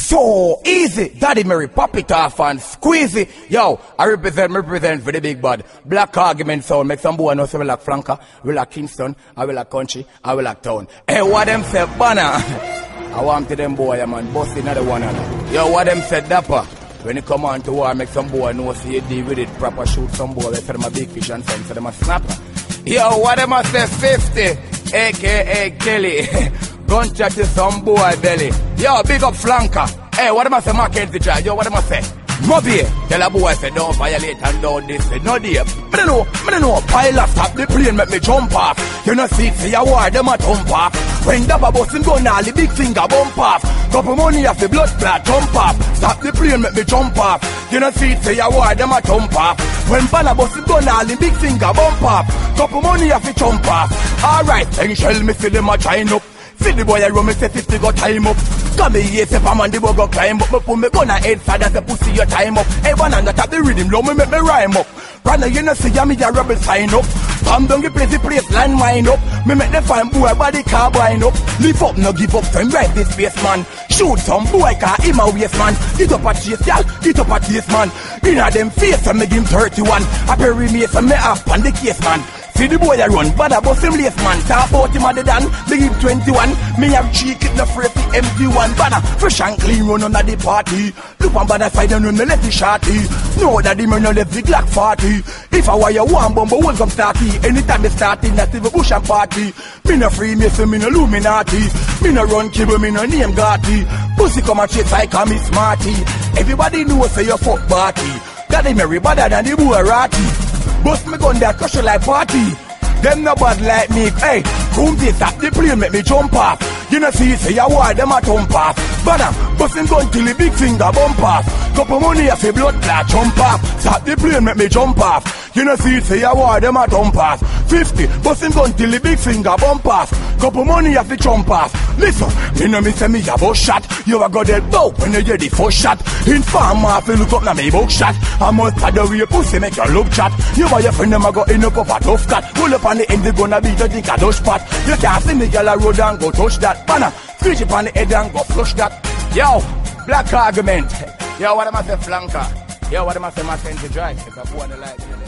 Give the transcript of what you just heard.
So easy, Daddy Mary, pop it off and squeeze it. Yo, I represent for the big bad. Black argument sound, make some boy know say we like flanker, we like Kingston, I will like country, I will like town. Hey, what them say, banner? I want to them boy, man, bust another one on. Yo, what them said, dapper? When you come on to war, make some boy know see you deal with it, proper shoot some boy, they say them a big fish and send, so them a snapper. Yo, what them a say, 50, aka Kelly. Gunshot to some boy belly. Yo, big up flanker. Hey, what am I say, Mackenzie Drive? Yo, what am I say? Mobby, tell a boy say don't violate and don't this. No dear. Me no know. Pilot stop the plane, make me jump off. You know see, see a war, them a thump off. When Dabba bustin' gun, all the big finger bump off. Couple money off the blood clot jump off. Stop the plane, make me jump off. You know see, see a war, them a thump off. When Banna bustin' gun, all the big finger bump off. Couple money off the jump off. Alright, then shell me see them a chine up. See the boy I run me say 50 go time up. Come me yes if I'm on the boy go climb up. Me put me gun a head side as a pussy your time up. Hey one on the top the rhythm low me make me rhyme up. Brother you know see ya me a rebel sign up. Come down the place land mine up. Me make the fine boy body car wind up. Lift up no give up time right this space man. Shoot some boy car in my waist man. Get up a chase y'all, get up a chase man. Inna them face and me give him 31. I bury me so me up on the case man. See the boy I run, but I bust him lace man. Talk about him at the dan, big him 21. Me have cheek it no free for MD1. Banner, fresh and clean run under the party. Look on by the side and run me left the shorty. Know that the man no left the Glock 40. If I were you one bumbo, will come starty. Anytime they starting, that's the bush and party. Me no free me, so me no Illuminati. Me no run cable, me no name Gotti. Pussy come and chase, I call me smarty. Everybody knows say you fuck party. Daddy Mary better than the boy ratty. Bust me gun there, crush you like party. Them no bad like me. Hey, come this stop the plane, make me jump off. You know see, say you war, them a thump off. Banner, bust him gun till the big finger bump off. Couple money off the blood clot jump off. Stop the plane, make me jump off. You know see, say you war, them a thump off. 50, bust him gun till the big finger bump off. Couple money off the jump off. Listen, me know me say me have a shot. You a go dead bow when you hear the first shot. Inform off, you look up na me book shot. I must had the way pussy make your love chat. You and your friend them a go in up of a tough cat. Pull up on the end, they gonna be the drink a dust pot. You can't see me girl a road and go touch that. Banner, switch up on the head and go flush that. Yo, black argument. Yo, what am I say flanker? Yo, what am I say Mackenzie Drive? If I want to like